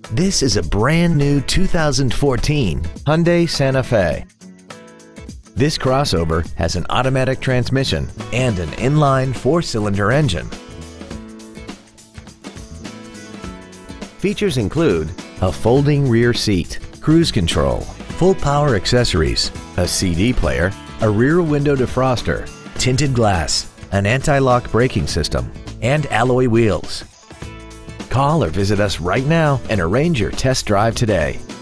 This is a brand new 2014 Hyundai Santa Fe. This crossover has an automatic transmission and an inline 4-cylinder engine. Features include a folding rear seat, cruise control, full power accessories, a CD player, a rear window defroster, tinted glass, an anti-lock braking system, and alloy wheels. Call or visit us right now and arrange your test drive today.